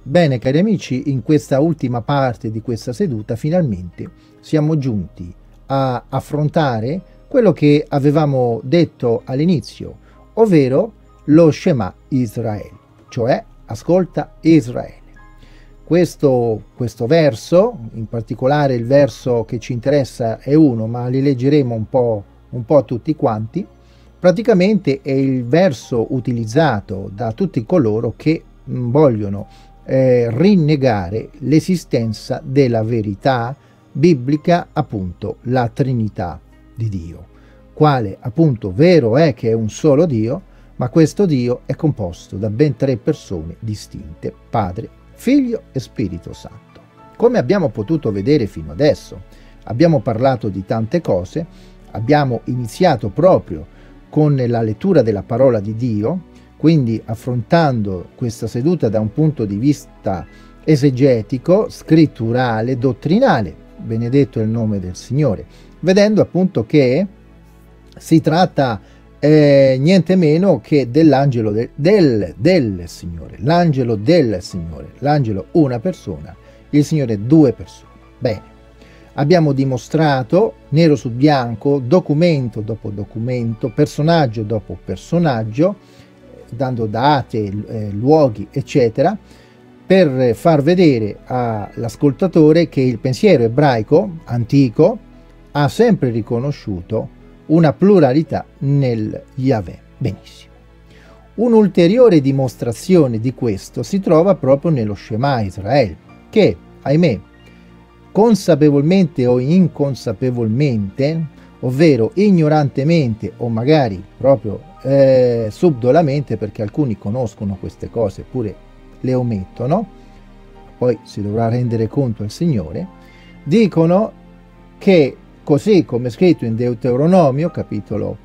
Bene, cari amici, in questa ultima parte di questa seduta finalmente siamo giunti a affrontare quello che avevamo detto all'inizio, ovvero lo Shema Israele, cioè ascolta Israele. Questo verso, in particolare il verso che ci interessa è uno, ma li leggeremo un po' tutti quanti, praticamente è il verso utilizzato da tutti coloro che vogliono rinnegare l'esistenza della verità biblica, appunto la Trinità di Dio, quale appunto vero è che è un solo Dio, ma questo Dio è composto da ben 3 persone distinte: Padre, Figlio e Spirito Santo. Come abbiamo potuto vedere fino adesso, abbiamo parlato di tante cose, abbiamo iniziato proprio con la lettura della parola di Dio, quindi affrontando questa seduta da un punto di vista esegetico, scritturale, dottrinale, benedetto è il nome del Signore, vedendo appunto che si tratta niente meno che dell'angelo del Signore, l'angelo del Signore, l'angelo una persona, il Signore 2 persone. Bene, abbiamo dimostrato nero su bianco, documento dopo documento, personaggio dopo personaggio, dando date, luoghi, eccetera, per far vedere all'ascoltatore che il pensiero ebraico antico ha sempre riconosciuto una pluralità nel Yahweh. Benissimo. Un'ulteriore dimostrazione di questo si trova proprio nello Shema Israele, che, ahimè, consapevolmente o inconsapevolmente, ovvero ignorantemente o magari proprio subdolamente, perché alcuni conoscono queste cose eppure le omettono, poi si dovrà rendere conto al Signore, dicono che, così come è scritto in Deuteronomio capitolo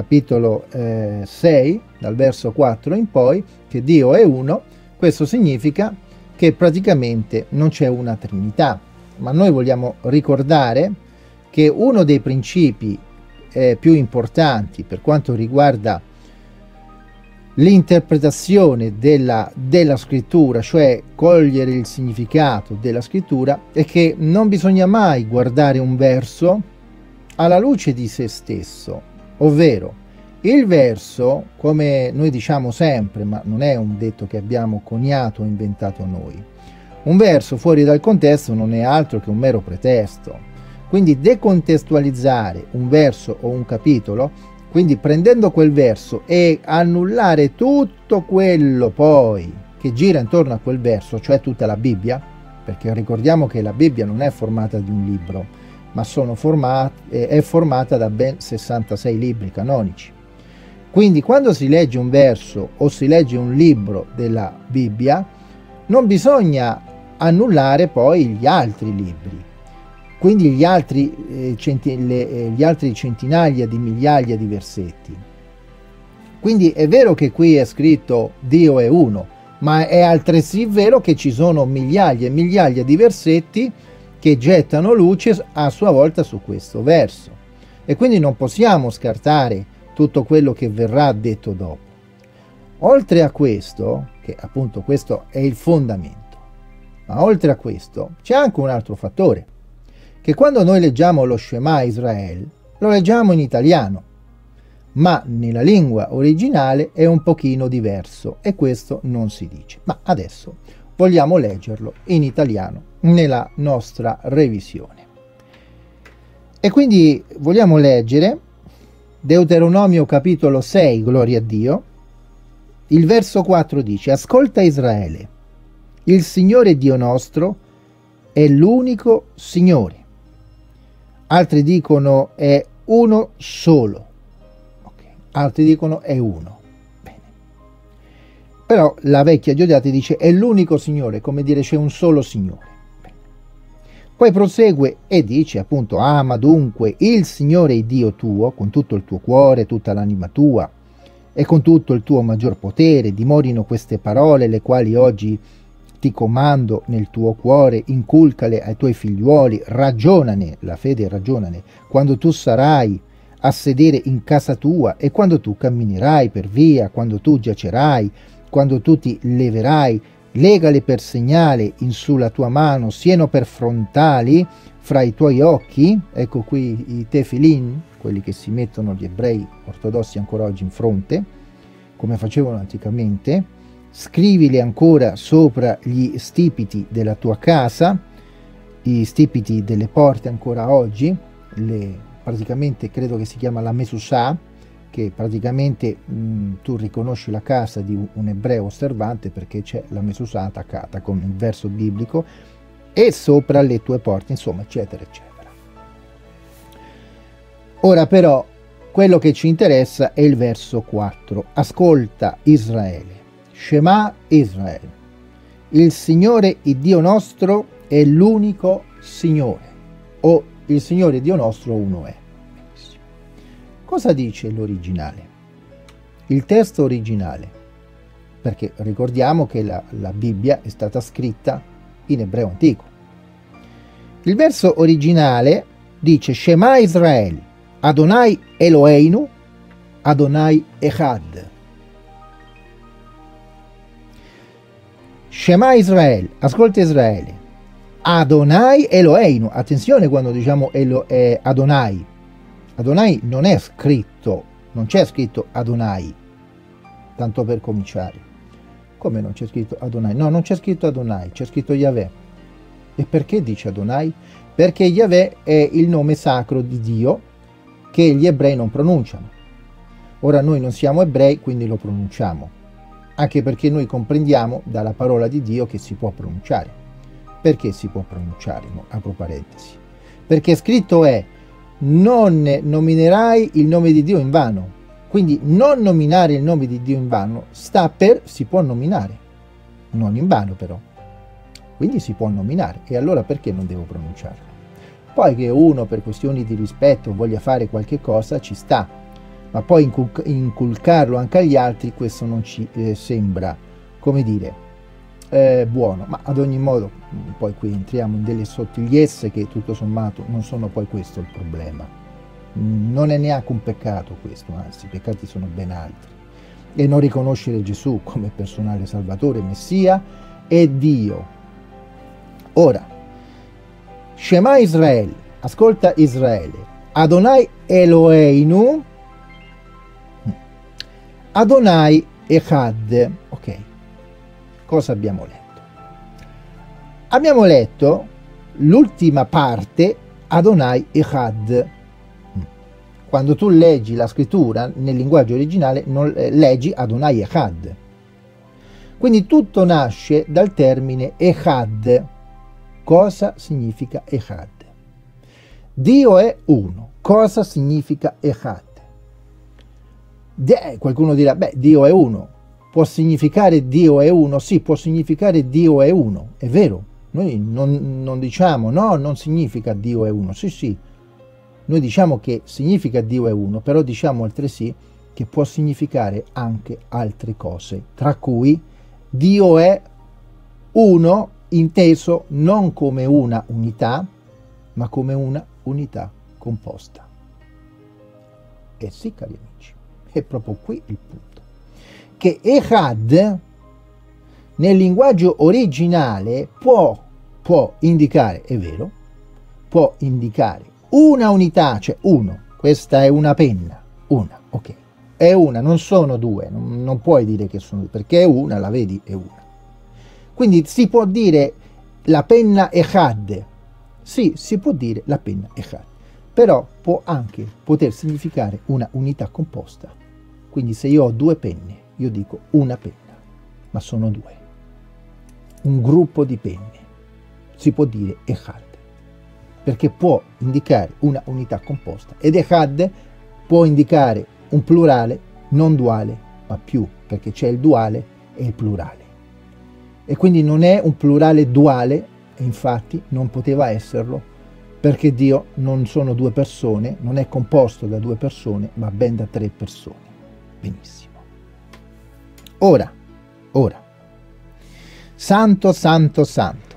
6 dal verso 4 in poi, che Dio è uno, questo significa che praticamente non c'è una Trinità. Ma noi vogliamo ricordare che uno dei principi più importanti per quanto riguarda l'interpretazione della scrittura, cioè cogliere il significato della scrittura, è che non bisogna mai guardare un verso alla luce di se stesso, ovvero il verso, come noi diciamo sempre, ma non è un detto che abbiamo coniato o inventato noi, un verso fuori dal contesto non è altro che un mero pretesto. Quindi decontestualizzare un verso o un capitolo, quindi prendendo quel verso e annullare tutto quello poi che gira intorno a quel verso, cioè tutta la Bibbia, perché ricordiamo che la Bibbia non è formata di un libro, ma è formata da ben 66 libri canonici. Quindi quando si legge un verso o si legge un libro della Bibbia, non bisogna annullare poi gli altri libri, quindi gli altri centinaia di migliaia di versetti. Quindi è vero che qui è scritto Dio è uno, ma è altresì vero che ci sono migliaia e migliaia di versetti che gettano luce a sua volta su questo verso, e quindi non possiamo scartare tutto quello che verrà detto dopo. Oltre a questo, che appunto questo è il fondamento, ma oltre a questo c'è anche un altro fattore, che quando noi leggiamo lo Shema Israele, lo leggiamo in italiano, ma nella lingua originale è un pochino diverso, e questo non si dice. Ma adesso vogliamo leggerlo in italiano nella nostra revisione. E quindi vogliamo leggere Deuteronomio capitolo 6, gloria a Dio. Il verso 4 dice: ascolta Israele, il Signore Dio nostro è l'unico Signore. Altri dicono è uno solo, okay. Altri dicono è uno. Bene. Però la vecchia Giudate dice è l'unico Signore, come dire c'è un solo Signore. Bene. Poi prosegue e dice appunto: ama dunque il Signore Dio tuo con tutto il tuo cuore, tutta l'anima tua e con tutto il tuo maggior potere. Dimorino queste parole le quali oggi ti comando nel tuo cuore, inculcale ai tuoi figliuoli, ragionane, la fede ragionane, quando tu sarai a sedere in casa tua e quando tu camminerai per via, quando tu giacerai, quando tu ti leverai legale per segnale in sulla tua mano, siano per frontali fra i tuoi occhi. Ecco qui i tefilin, quelli che si mettono gli ebrei ortodossi ancora oggi in fronte, come facevano anticamente. Scrivili ancora sopra gli stipiti della tua casa, gli stipiti delle porte ancora oggi, praticamente credo che si chiama la mesusà, che praticamente tu riconosci la casa di un ebreo osservante perché c'è la mesusà attaccata con il verso biblico e sopra le tue porte, insomma, eccetera, eccetera. Ora però quello che ci interessa è il verso 4. Ascolta Israele, Shema Israele, il Signore, il Dio nostro, è l'unico Signore, o il Signore Dio nostro uno è. Cosa dice l'originale? Il testo originale, perché ricordiamo che la Bibbia è stata scritta in ebreo antico. Il verso originale dice Shema Israel, Adonai Eloheinu, Adonai Echad. Shema Israel, ascolta Israele, Adonai Eloheinu. Attenzione quando diciamo Adonai. Adonai non è scritto, non c'è scritto Adonai, tanto per cominciare. Come non c'è scritto Adonai? No, non c'è scritto Adonai, c'è scritto Yahweh. E perché dice Adonai? Perché Yahweh è il nome sacro di Dio che gli ebrei non pronunciano. Ora noi non siamo ebrei, quindi lo pronunciamo, anche perché noi comprendiamo dalla parola di Dio che si può pronunciare. Perché si può pronunciare? No, apro parentesi. Perché scritto è non nominerai il nome di Dio in vano. Quindi non nominare il nome di Dio in vano sta per si può nominare, non in vano però. Quindi si può nominare, e allora perché non devo pronunciarlo? Poi che uno per questioni di rispetto voglia fare qualche cosa ci sta, ma poi inculcarlo anche agli altri, questo non ci sembra, come dire, buono. Ma ad ogni modo poi qui entriamo in delle sottigliezze che tutto sommato non sono poi questo il problema. Non è neanche un peccato questo, anzi i peccati sono ben altri. E non riconoscere Gesù come personale salvatore, messia e Dio. Ora, Shema Israele, ascolta Israele, Adonai Eloheinu, Adonai Echad. Ok, cosa abbiamo letto? Abbiamo letto l'ultima parte, Adonai Echad. Quando tu leggi la scrittura nel linguaggio originale non leggi Adonai Echad. Quindi tutto nasce dal termine Echad. Cosa significa Echad? Dio è uno. Cosa significa Echad? Qualcuno dirà, beh, Dio è uno. Può significare Dio è uno? Sì, può significare Dio è uno. È vero. Noi non diciamo, no, non significa Dio è uno. Sì, sì. Noi diciamo che significa Dio è uno, però diciamo altresì che può significare anche altre cose, tra cui Dio è uno inteso non come una unità, ma come una unità composta. E sì, cari amici, è proprio qui il punto. Che Echad nel linguaggio originale può indicare, è vero, può indicare una unità, cioè uno, questa è una penna, una, ok, è una, non sono due, non puoi dire che sono due, perché è una, la vedi, è una. Quindi si può dire la penna Echad, sì, si può dire la penna Echad, però può anche poter significare una unità composta. Quindi se io ho due penne, io dico una penna, ma sono due. Un gruppo di penne, si può dire Echad, perché può indicare una unità composta, ed Echad può indicare un plurale non duale, ma più, perché c'è il duale e il plurale. E quindi non è un plurale duale, e infatti non poteva esserlo, perché Dio non sono due persone, non è composto da due persone, ma ben da tre persone. Benissimo. Ora, santo, santo, santo.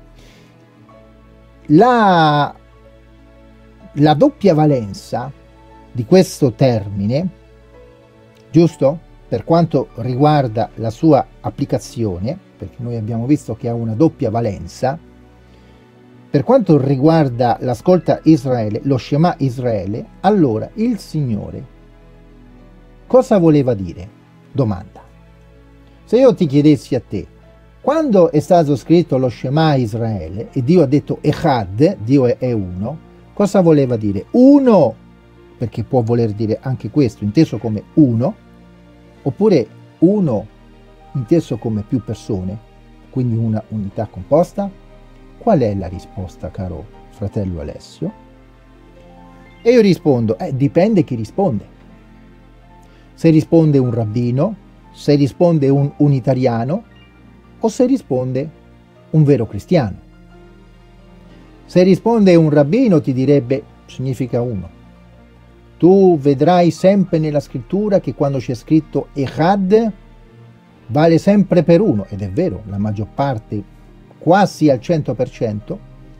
La doppia valenza di questo termine, giusto? Per quanto riguarda la sua applicazione, perché noi abbiamo visto che ha una doppia valenza, per quanto riguarda l'ascolta Israele, lo Shema Israele, allora il Signore cosa voleva dire? Domanda. Se io ti chiedessi a te, quando è stato scritto lo Shema Israele e Dio ha detto Echad, Dio è uno, cosa voleva dire? Uno, perché può voler dire anche questo, inteso come uno, oppure uno inteso come più persone, quindi una unità composta? Qual è la risposta, caro fratello Alessio? E io rispondo, dipende chi risponde. Se risponde un rabbino, se risponde un unitariano, o se risponde un vero cristiano. Se risponde un rabbino ti direbbe, significa uno. Tu vedrai sempre nella scrittura che quando c'è scritto Echad vale sempre per uno, ed è vero, la maggior parte, quasi al 100%,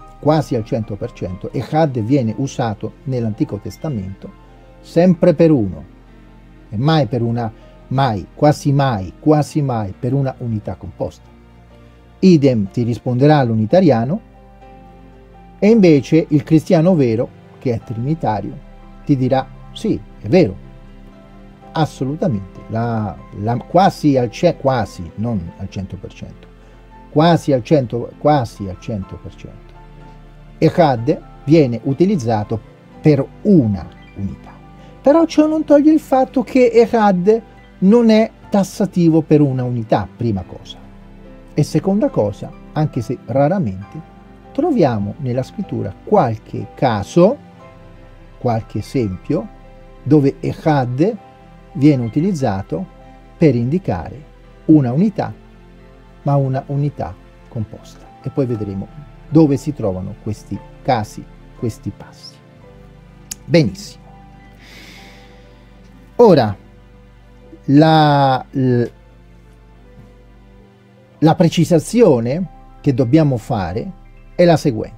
Echad viene usato nell'Antico Testamento sempre per uno, e mai per una, quasi mai per una unità composta. Idem ti risponderà l'unitariano, e invece il cristiano vero, che è trinitario, ti dirà sì, è vero, assolutamente, quasi al 100%, quasi, non al 100%, quasi al 100%. Echad viene utilizzato per una unità. Però ciò non toglie il fatto che Echad non è tassativo per una unità, prima cosa. E seconda cosa, anche se raramente, troviamo nella scrittura qualche caso, qualche esempio, dove Echad viene utilizzato per indicare una unità, ma una unità composta. E poi vedremo dove si trovano questi casi, questi passi. Benissimo. Ora, la precisazione che dobbiamo fare è la seguente.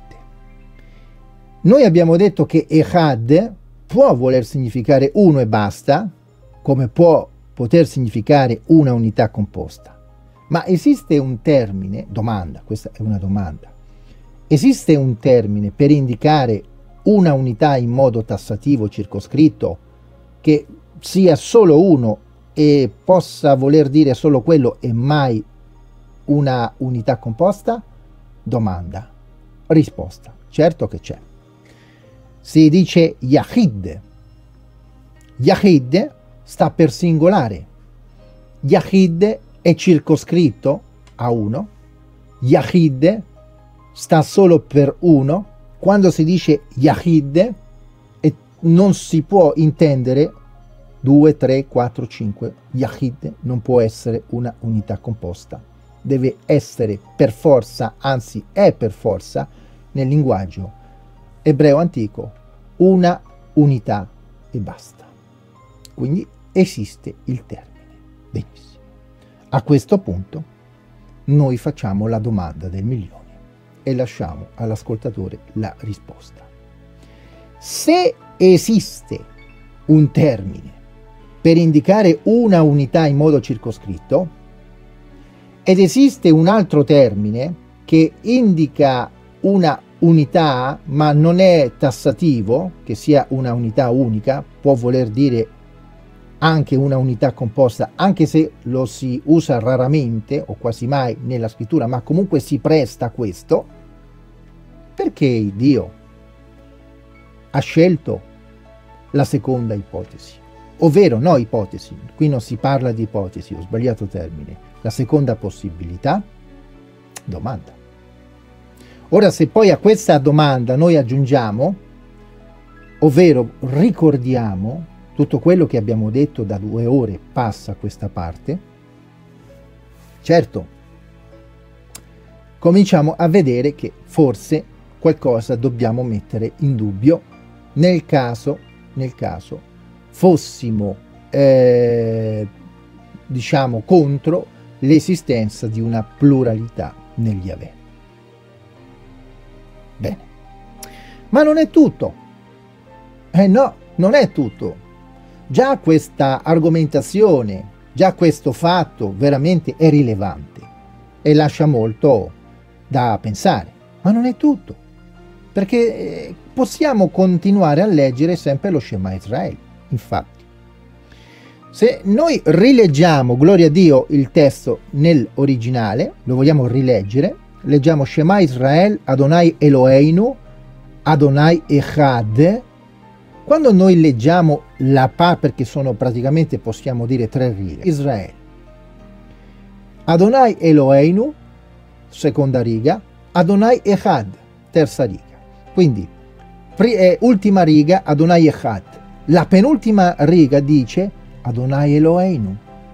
Noi abbiamo detto che Echad può voler significare uno e basta, come può poter significare una unità composta. Ma esiste un termine, domanda, questa è una domanda, esiste un termine per indicare una unità in modo tassativo circoscritto che sia solo uno e possa voler dire solo quello e mai una unità composta? Domanda. Risposta. Certo che c'è. Si dice Yahid. Yahid sta per singolare. Yahid è circoscritto a uno. Yahid sta solo per uno. Quando si dice Yahid non si può intendere 2, 3, 4, 5. Yahid non può essere una unità composta. Deve essere per forza, anzi è per forza, nel linguaggio ebreo antico, una unità e basta. Quindi esiste il termine. Benissimo. A questo punto noi facciamo la domanda del milione e lasciamo all'ascoltatore la risposta. Se esiste un termine per indicare una unità in modo circoscritto ed esiste un altro termine che indica una unità ma non è tassativo, che sia una unità unica, può voler dire anche una unità composta, anche se lo si usa raramente o quasi mai nella scrittura, ma comunque si presta a questo, perché Dio ha scelto la seconda ipotesi, ovvero no ipotesi, qui non si parla di ipotesi, ho sbagliato termine, la seconda possibilità? Domanda. Ora, se poi a questa domanda noi aggiungiamo, ovvero ricordiamo tutto quello che abbiamo detto da 2 ore passa questa parte, certo, cominciamo a vedere che forse qualcosa dobbiamo mettere in dubbio nel caso fossimo diciamo contro l'esistenza di una pluralità nel Yahweh. Bene, ma non è tutto. No, non è tutto. Già questa argomentazione, già questo fatto veramente è rilevante. e lascia molto da pensare. Ma non è tutto, perché possiamo continuare a leggere sempre lo Shema Israele. Infatti, se noi rileggiamo, gloria a Dio, il testo nell'originale, lo vogliamo rileggere, leggiamo Shema Israel, Adonai Eloheinu, Adonai Echad. Quando noi leggiamo la perché sono praticamente, possiamo dire, 3 righe, Israele, Adonai Eloheinu, seconda riga, Adonai Echad, terza riga. Quindi, ultima riga, Adonai Echad. La penultima riga dice Adonai Eloheinu.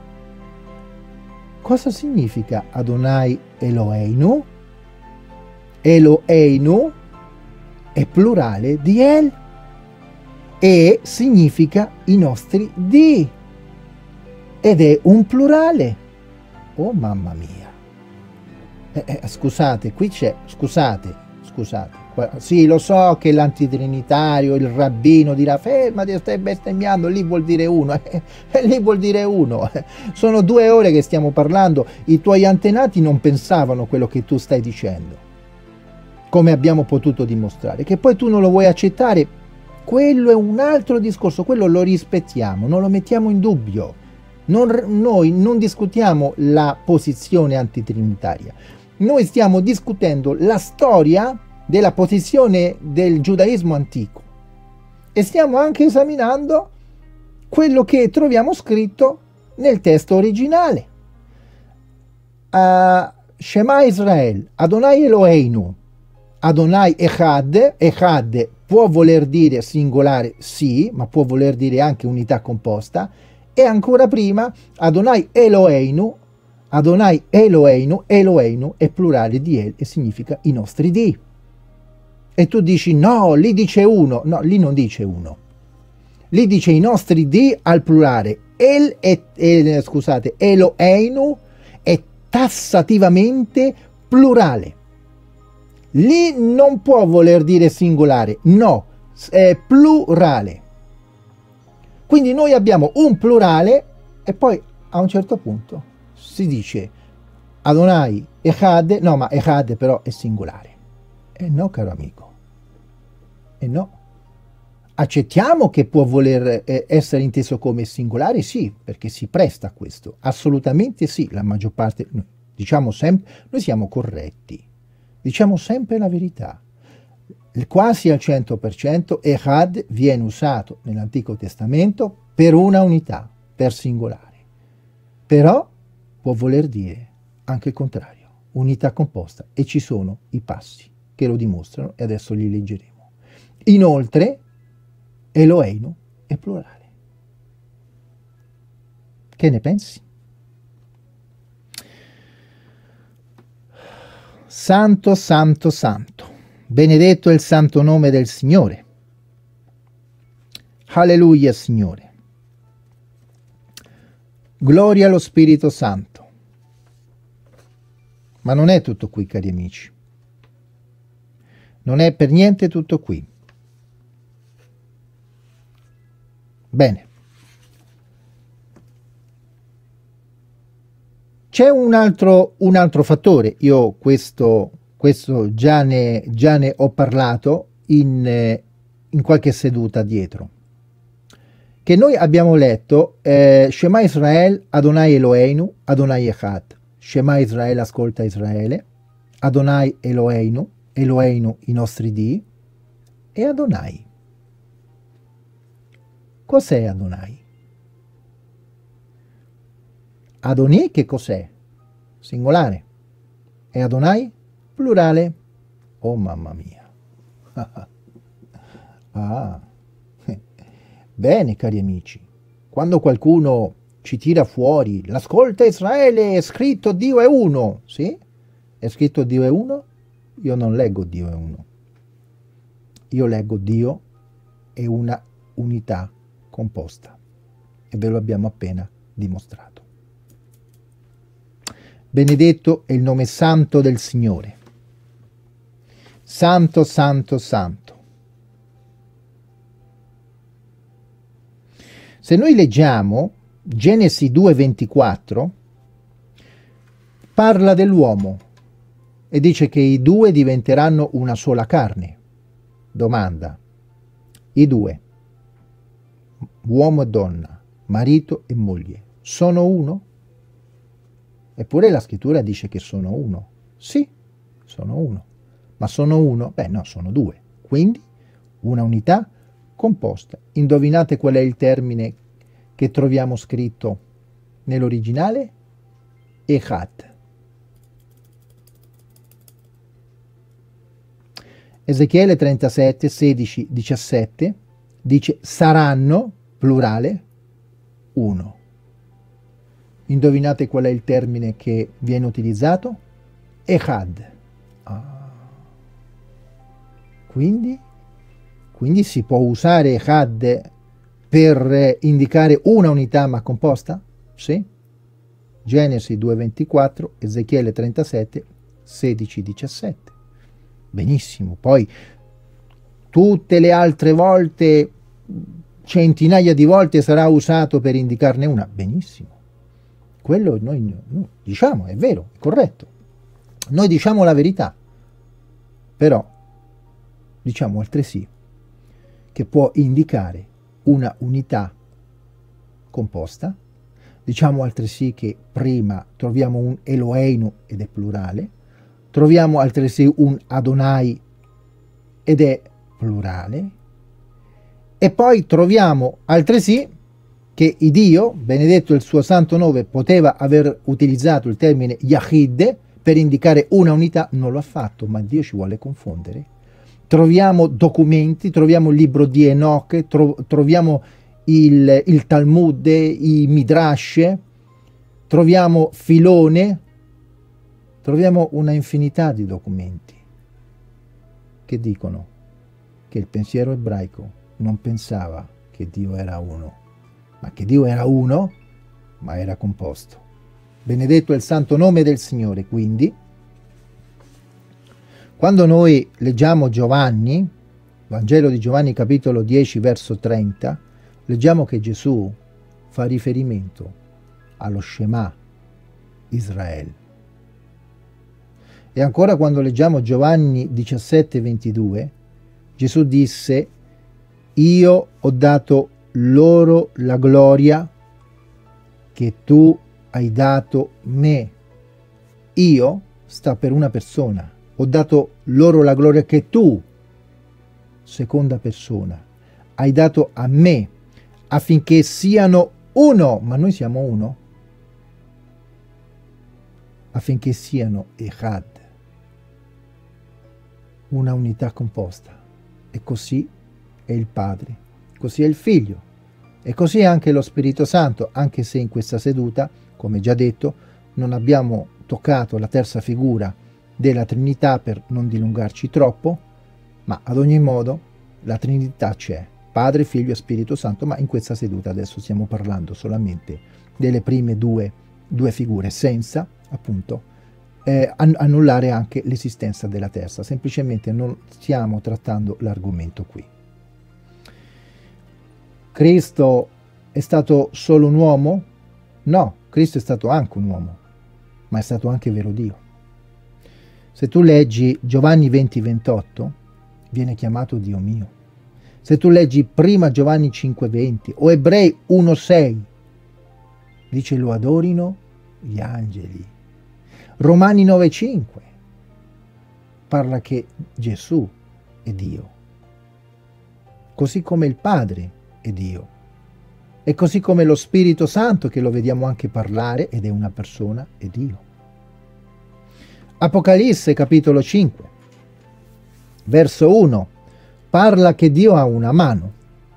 Cosa significa Adonai Eloheinu? Eloheinu è plurale di El e significa i nostri Dì ed è un plurale. Oh mamma mia. Scusate, qui c'è, scusate. Sì, lo so che l'antitrinitario, il rabbino dirà fermati, stai bestemmiando, lì vuol dire uno, lì vuol dire uno. Sono 2 ore che stiamo parlando, i tuoi antenati non pensavano quello che tu stai dicendo, come abbiamo potuto dimostrare. Che poi tu non lo vuoi accettare, quello è un altro discorso, quello lo rispettiamo, non lo mettiamo in dubbio. Noi non discutiamo la posizione antitrinitaria, noi stiamo discutendo la storia della posizione del giudaismo antico e stiamo anche esaminando quello che troviamo scritto nel testo originale. Shema Israel, Adonai Eloheinu, Adonai Echad. Echad può voler dire singolare, sì, ma può voler dire anche unità composta. E ancora prima, Adonai Eloheinu, Adonai Eloheinu, Eloheinu è plurale di El e significa i nostri Dì. E tu dici no, lì dice uno. No, lì non dice uno. Lì dice i nostri Dì al plurale. Scusate, Eloheinu è tassativamente plurale. Lì non può voler dire singolare, no, è plurale. Quindi noi abbiamo un plurale e poi a un certo punto si dice Adonai Echad, no, ma Echad però è singolare. E no, caro amico, e no. Accettiamo che può voler essere inteso come singolare, sì, perché si presta a questo, assolutamente sì, la maggior parte, diciamo sempre, noi siamo corretti, diciamo sempre la verità. Quasi al 100% Echad viene usato nell'Antico Testamento per una unità, per singolare. Però può voler dire anche il contrario, unità composta, e ci sono i passi che lo dimostrano e adesso li leggeremo. Inoltre, Eloheinu è plurale. Che ne pensi? Santo, santo, santo. Benedetto è il santo nome del Signore. Alleluia, Signore. Gloria allo Spirito Santo. Ma non è tutto qui, cari amici. Non è per niente tutto qui. Bene. C'è un altro fattore. Io questo già ne ho parlato in qualche seduta dietro, che noi abbiamo letto Shema Israel, Adonai Eloheinu, Adonai Echad. Shema Israel, ascolta Israele, Adonai Eloheinu, Eloheinu i nostri Dì, e Adonai. Cos'è Adonai? Adonai che cos'è? Singolare. E Adonai? Plurale. Oh mamma mia. Ah. Bene, cari amici. Quando qualcuno ci tira fuori, l'ascolta Israele, è scritto Dio è uno. Sì? È scritto Dio è uno? Io non leggo Dio è uno. Io leggo Dio è una unità composta. E ve lo abbiamo appena dimostrato. Benedetto è il nome santo del Signore. Santo, santo, santo. Se noi leggiamo Genesi 2,24, parla dell'uomo e dice che i due diventeranno una sola carne. Domanda: i due, uomo e donna, marito e moglie, sono uno? Eppure la scrittura dice che sono uno. Sì, sono uno. Ma sono uno? Beh no, sono due. Quindi una unità composta. Indovinate qual è il termine che troviamo scritto nell'originale? Echad. Ezechiele 37, 16, 17 dice saranno, plurale, uno. Indovinate qual è il termine che viene utilizzato? Echad. Quindi si può usare Echad per indicare una unità ma composta? Sì. Genesi 2:24, Ezechiele 37, 16, 17. Benissimo. Poi tutte le altre volte, centinaia di volte sarà usato per indicarne una. Benissimo. Quello noi diciamo, è vero, è corretto. Noi diciamo la verità, però diciamo altresì che può indicare una unità composta. Diciamo altresì che prima troviamo un Eloheinu ed è plurale, troviamo altresì un Adonai ed è plurale, e poi troviamo altresì che il Dio, benedetto il suo santo nome, poteva aver utilizzato il termine Yahid per indicare una unità, non lo ha fatto, ma Dio ci vuole confondere. Troviamo documenti, troviamo il libro di Enoch, troviamo il Talmud, i Midrash, troviamo Filone, troviamo una infinità di documenti che dicono che il pensiero ebraico non pensava che Dio era uno, ma che Dio era uno, ma era composto. Benedetto è il santo nome del Signore. Quindi, quando noi leggiamo Giovanni, Vangelo di Giovanni capitolo 10 verso 30, leggiamo che Gesù fa riferimento allo Shema Israele. E ancora quando leggiamo Giovanni 17, 22, Gesù disse: io ho dato loro la gloria che tu hai dato me. Io sta per una persona. Ho dato loro la gloria che tu, seconda persona, hai dato a me, affinché siano uno, ma noi siamo uno, affinché siano Echad, una unità composta. E così è il Padre, così è il Figlio, e così è anche lo Spirito Santo, anche se in questa seduta, come già detto, non abbiamo toccato la terza figura della Trinità per non dilungarci troppo, ma ad ogni modo la Trinità c'è, Padre, Figlio e Spirito Santo, ma in questa seduta adesso stiamo parlando solamente delle prime due figure, senza appunto annullare anche l'esistenza della terza. Semplicemente non stiamo trattando l'argomento qui. Cristo è stato solo un uomo? No, Cristo è stato anche un uomo, ma è stato anche vero Dio. Se tu leggi Giovanni 20:28, viene chiamato Dio mio. Se tu leggi prima Giovanni 5:20 o Ebrei 1:6, dice lo adorino gli angeli. Romani 9:5 parla che Gesù è Dio, così come il Padre è Dio, e così come lo Spirito Santo, che lo vediamo anche parlare ed è una persona, è Dio. Apocalisse capitolo 5 verso 1 parla che Dio ha una mano.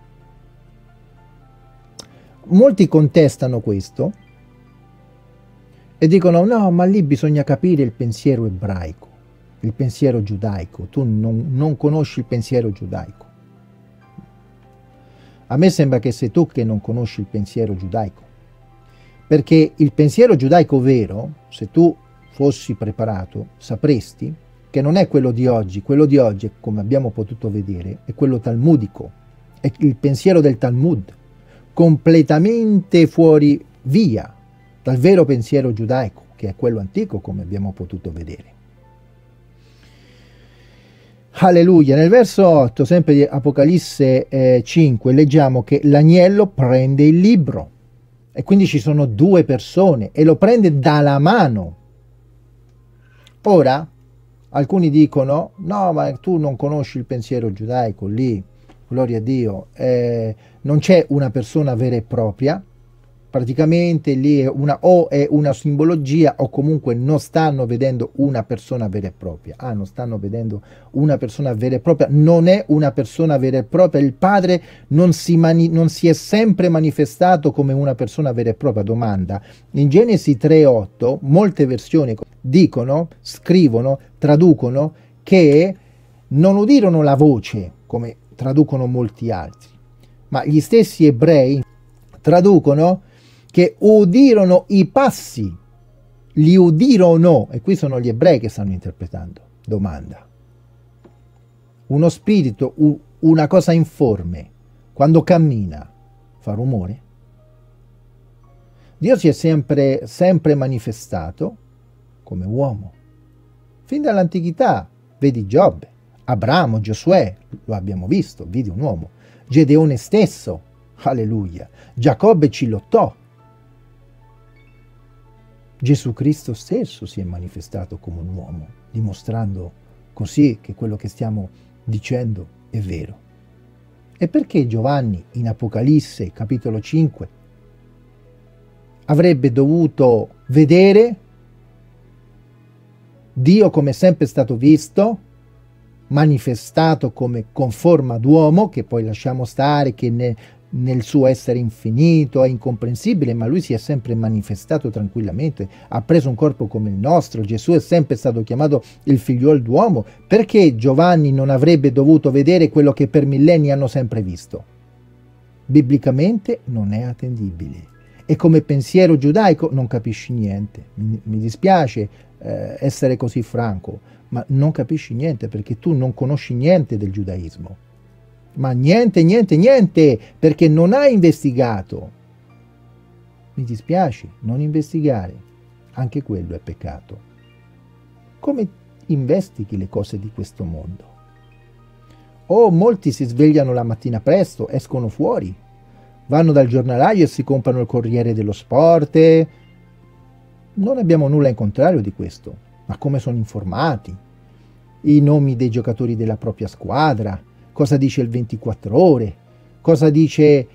Molti contestano questo e dicono no, ma lì bisogna capire il pensiero ebraico, il pensiero giudaico. Tu non conosci il pensiero giudaico. A me sembra che sei tu che non conosci il pensiero giudaico, perché il pensiero giudaico vero, se tu fossi preparato, sapresti che non è quello di oggi. Quello di oggi, come abbiamo potuto vedere, è quello talmudico, è il pensiero del Talmud, completamente fuori via dal vero pensiero giudaico. che è quello antico, come abbiamo potuto vedere. Alleluia. Nel verso 8, sempre di Apocalisse 5, leggiamo che l'agnello prende il libro, e quindi ci sono due persone, e lo prende dalla mano. Ora, alcuni dicono, no, ma tu non conosci il pensiero giudaico, lì, gloria a Dio, non c'è una persona vera e propria, praticamente lì è o è una simbologia, o comunque non stanno vedendo una persona vera e propria. Non stanno vedendo una persona vera e propria, non è una persona vera e propria. Il Padre non si è sempre manifestato come una persona vera e propria. Domanda: in Genesi 3:8 molte versioni dicono, scrivono, traducono che non udirono la voce, come traducono molti altri, ma gli stessi ebrei traducono che udirono i passi, li udirono, e qui sono gli ebrei che stanno interpretando. Domanda: uno spirito, una cosa informe, quando cammina, fa rumore? Dio si è sempre manifestato come uomo, fin dall'antichità. Vedi Giobbe, Abramo, Giosuè, lo abbiamo visto, vidi un uomo. Gedeone stesso, alleluia. Giacobbe ci lottò. Gesù Cristo stesso si è manifestato come un uomo, dimostrando così che quello che stiamo dicendo è vero. E perché Giovanni in Apocalisse capitolo 5 avrebbe dovuto vedere Dio come è sempre stato visto, manifestato come con forma d'uomo, che poi lasciamo stare che nel suo essere infinito è incomprensibile, ma lui si è sempre manifestato tranquillamente, ha preso un corpo come il nostro. Gesù è sempre stato chiamato il figliuolo d'uomo. Perché Giovanni non avrebbe dovuto vedere quello che per millenni hanno sempre visto? Biblicamente non è attendibile, e come pensiero giudaico non capisci niente. Mi dispiace essere così franco, ma non capisci niente, perché tu non conosci niente del giudaismo. Ma niente, perché non hai investigato. Mi dispiace, non investigare, anche quello è peccato. Come investighi le cose di questo mondo? Molti si svegliano la mattina presto, escono fuori, vanno dal giornalaio e si comprano il Corriere dello Sport. Non abbiamo nulla in contrario di questo, ma come sono informati? I nomi dei giocatori della propria squadra, cosa dice il 24 ore, cosa dice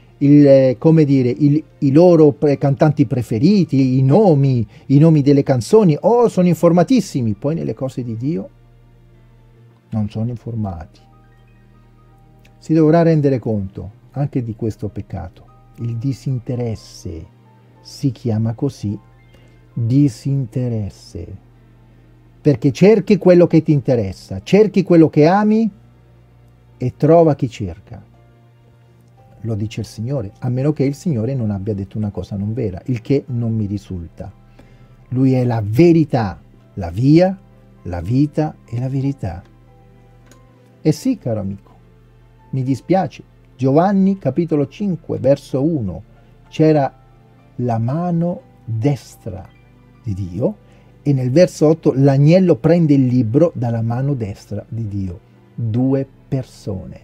i loro cantanti preferiti, i nomi delle canzoni. Sono informatissimi, poi nelle cose di Dio non sono informati. Si dovrà rendere conto anche di questo peccato, il disinteresse. Si chiama così, disinteresse, perché cerchi quello che ti interessa, cerchi quello che ami e trova chi cerca. Lo dice il Signore, a meno che il Signore non abbia detto una cosa non vera, il che non mi risulta. Lui è la verità, la via, la vita e la verità. E sì, caro amico, mi dispiace, Giovanni capitolo 5 verso 1, c'era la mano destra di Dio, e nel verso 8 l'agnello prende il libro dalla mano destra di Dio. Due persone.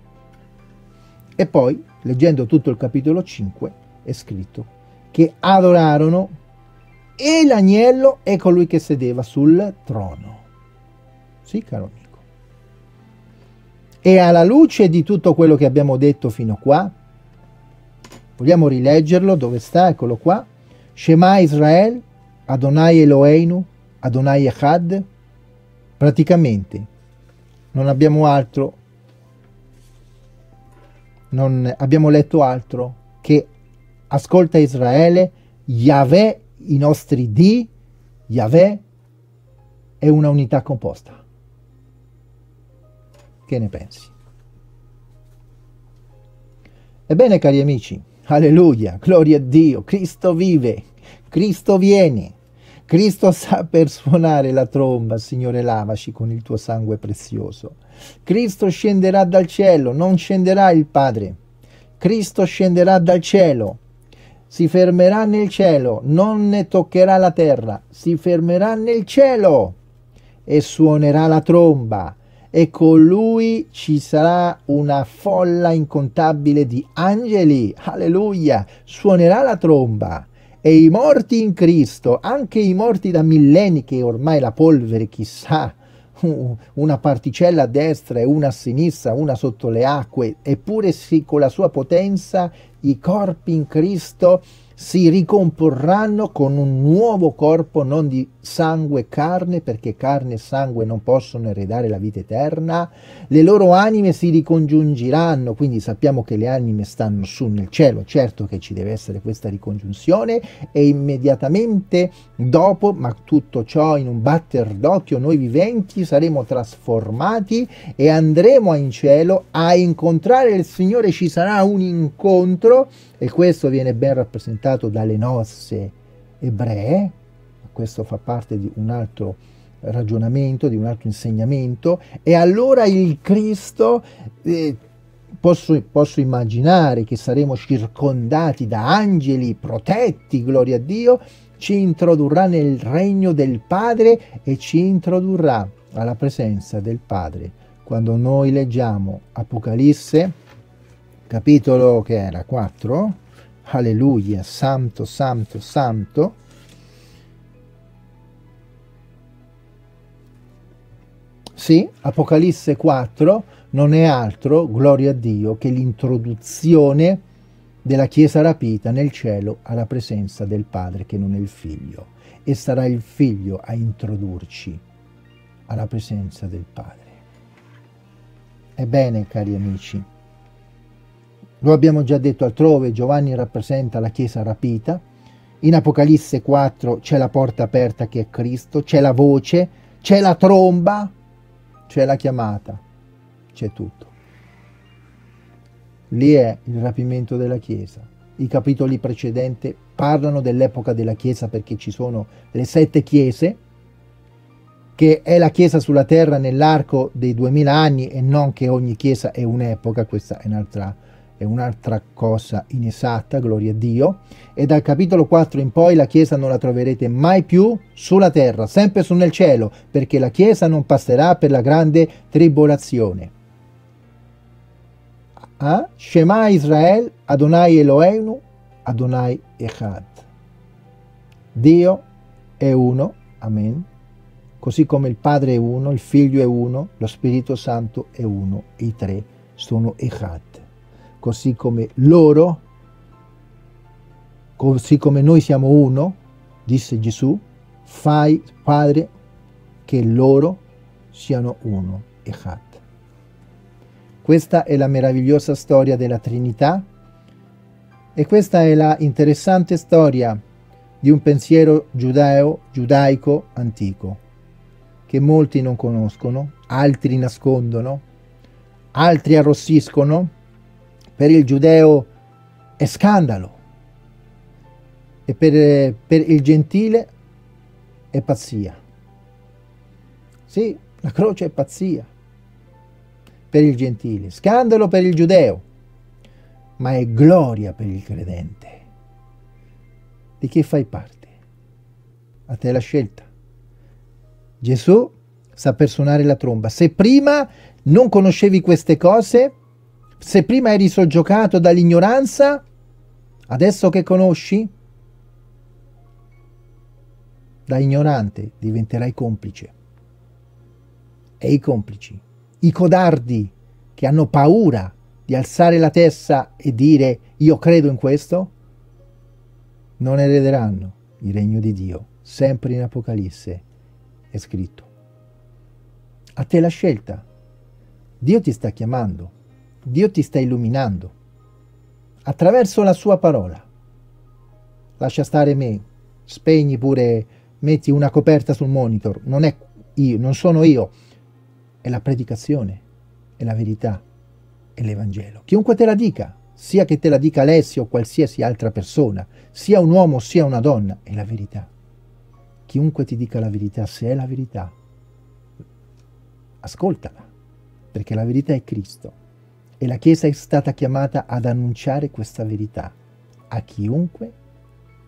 E poi, leggendo tutto il capitolo 5, è scritto che adorarono e l'agnello e colui che sedeva sul trono. Sì, caro amico. E alla luce di tutto quello che abbiamo detto fino a qua, vogliamo rileggerlo? Dove sta? Eccolo qua. Shema Israel, Adonai Eloheinu, Adonai Echad. Praticamente non abbiamo altro, non abbiamo letto altro che ascolta Israele, Yahweh, i nostri Dì, Yahweh è una unità composta. Che ne pensi? Ebbene, cari amici, alleluia, gloria a Dio, Cristo vive, Cristo viene, Cristo sta per suonare la tromba. Signore, lavaci con il tuo sangue prezioso. Cristo scenderà dal cielo, non scenderà il Padre, Cristo scenderà dal cielo. si fermerà nel cielo, non ne toccherà la terra, si fermerà nel cielo e suonerà la tromba e con lui ci sarà una folla incontabile di angeli, alleluia, suonerà la tromba e i morti in Cristo, anche i morti da millenni, che ormai la polvere chissà, una particella a destra e una a sinistra, una sotto le acque, eppure sì, con la sua potenza i corpi in Cristo si ricomporranno con un nuovo corpo, non di sangue e carne, perché carne e sangue non possono eredare la vita eterna. Le loro anime si ricongiungeranno, quindi sappiamo che le anime stanno su nel cielo, certo che ci deve essere questa ricongiunzione, e immediatamente dopo, ma tutto ciò in un batter d'occhio, noi viventi saremo trasformati e andremo in cielo a incontrare il Signore. Ci sarà un incontro, e questo viene ben rappresentato dalle nozze ebree. Questo fa parte di un altro ragionamento, di un altro insegnamento, e allora il Cristo, posso immaginare che saremo circondati da angeli protetti, gloria a Dio, ci introdurrà nel regno del Padre e ci introdurrà alla presenza del Padre. Quando noi leggiamo Apocalisse, capitolo che era 4, alleluia, santo, santo, santo, sì, Apocalisse 4 non è altro, gloria a Dio, che l'introduzione della Chiesa rapita nel cielo alla presenza del Padre, che non è il Figlio, e sarà il Figlio a introdurci alla presenza del Padre. Ebbene, cari amici, lo abbiamo già detto altrove, Giovanni rappresenta la Chiesa rapita, in Apocalisse 4 c'è la porta aperta che è Cristo, c'è la voce, c'è la tromba, c'è la chiamata, c'è tutto. Lì è il rapimento della Chiesa. I capitoli precedenti parlano dell'epoca della Chiesa, perché ci sono le 7 chiese, che è la Chiesa sulla terra nell'arco dei 2000 anni, e non che ogni Chiesa è un'epoca, questa è un'altra cosa inesatta, gloria a Dio. E dal capitolo 4 in poi la Chiesa non la troverete mai più sulla terra, sempre su nel cielo, perché la Chiesa non passerà per la grande tribolazione. Shema Israel, Adonai Eloheinu, Adonai Echad. Dio è uno, amen, così come il Padre è uno, il Figlio è uno, lo Spirito Santo è uno, i tre sono Echad. Così come loro, così come noi siamo uno, disse Gesù, fai, Padre, che loro siano uno, Echad. Questa è la meravigliosa storia della Trinità, e questa è la interessante storia di un pensiero giudaico antico, che molti non conoscono, altri nascondono, altri arrossiscono. Per il giudeo è scandalo, e per il gentile è pazzia. Sì, la croce è pazzia per il gentile, scandalo per il giudeo, ma è gloria per il credente. Di che fai parte? A te la scelta. Gesù sa per suonare la tromba. Se prima non conoscevi queste cose, se prima eri soggiogato dall'ignoranza, adesso che conosci, da ignorante diventerai complice. E i complici, i codardi che hanno paura di alzare la testa e dire io credo in questo, non erederanno il regno di Dio. Sempre in Apocalisse è scritto. A te la scelta. Dio ti sta chiamando, Dio ti sta illuminando attraverso la sua parola. Lascia stare me, spegni pure, metti una coperta sul monitor, non è io, non sono io, è la predicazione, è la verità, è l'Evangelo. Chiunque te la dica, sia che te la dica Alessio o qualsiasi altra persona, sia un uomo sia una donna, è la verità. Chiunque ti dica la verità, se è la verità, ascoltala, perché la verità è Cristo, e la Chiesa è stata chiamata ad annunciare questa verità a chiunque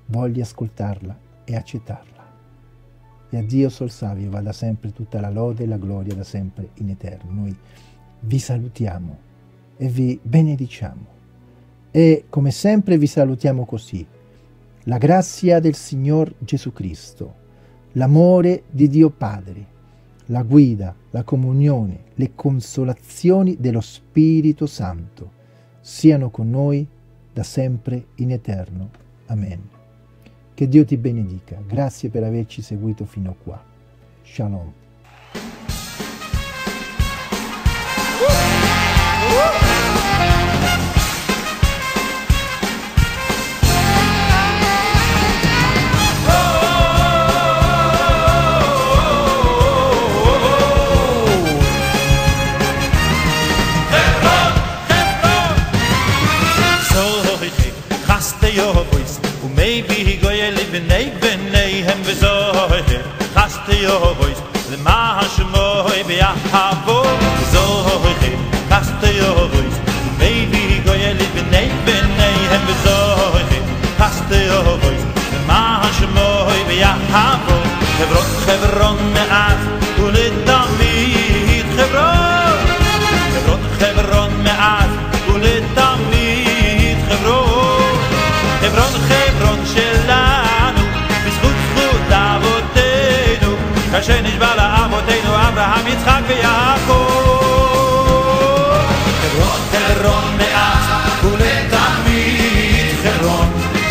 vogli ascoltarla e accettarla. E a Dio sol savio vada sempre tutta la lode e la gloria da sempre in eterno. Noi vi salutiamo e vi benediciamo. E come sempre vi salutiamo così. La grazia del Signor Gesù Cristo, l'amore di Dio Padre, la guida, la comunione, le consolazioni dello Spirito Santo siano con noi da sempre in eterno. Amen. Che Dio ti benedica. Grazie per averci seguito fino qua. Shalom. Maybe he go ye live in hem bezoy hast yo voice the mash moy be a habo zoy hast yo voice maybe he go ye live in hem bezoy hast yo voice the mash moy be a habo Hebron me'at ulit damit Hebron me'at ulit damit Hebron שלנו, בזכות זכות אבותינו, כאשר נשבע לאבותינו אברהם, יצחק ויעקב. חברון מאז ולתמיד חברון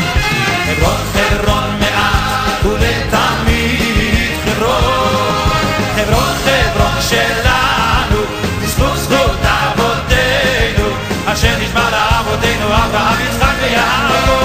מאז ולתמיד חברון שלנו, בזכות זכות אבותינו, אשר נשבע לאבותינו אברהם, יצחק ויעקב.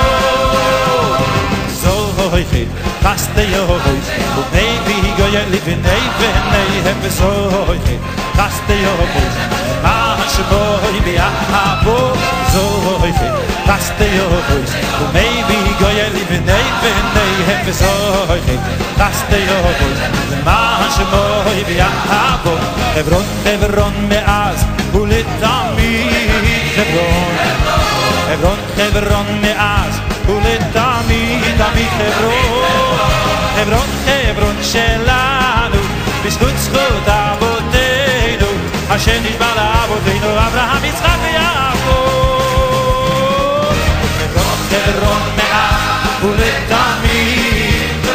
Hast du jo voice, but maybe he go yet live in hem besoy. Hast du jo voice, mash boy be a habo zoy. Hast du jo voice, but maybe he go yet live in hem besoy. Hast du jo voice, mash boy be a habo. Hebron meaz uletami Hebron meaz uletami Hebron שלנו, בזכות זכות אבותינו, אשר נשבע לאבותינו, אברהם, יצחק ויעקב. חברון מאז ולתמיד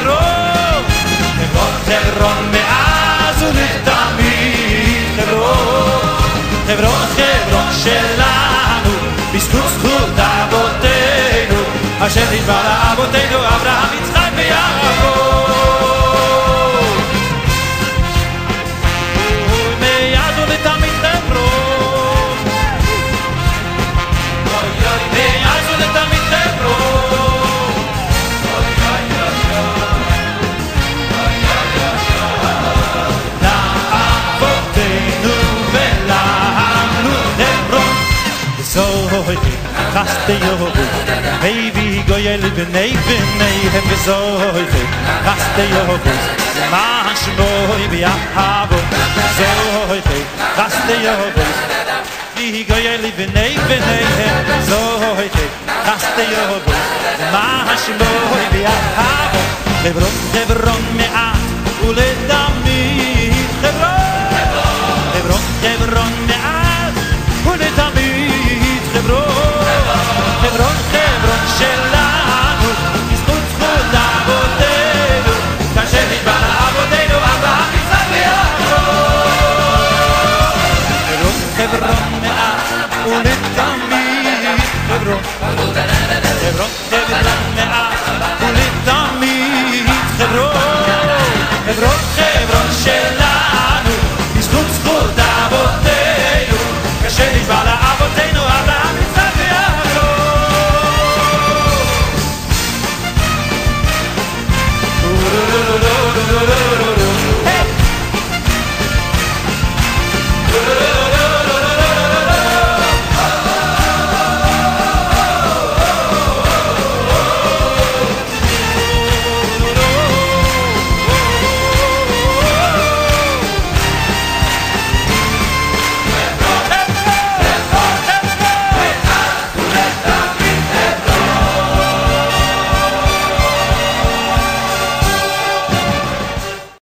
חברון מאז ולתמיד חברון שלנו, בזכות זכות אבותינו, אשר נשבע לאבותינו, אברהם, יצחק ויעקב. מאז ולתמיד חברון, מאז ולתמיד חברון, לאבותינו ולנו חברון. זוהי hast du jo maybe go ye live in hem bezoy hast du jo mash boy be a habo zoy hast du jo wie go ye live in hem zoy hast du jo mash boy be a habo Hebron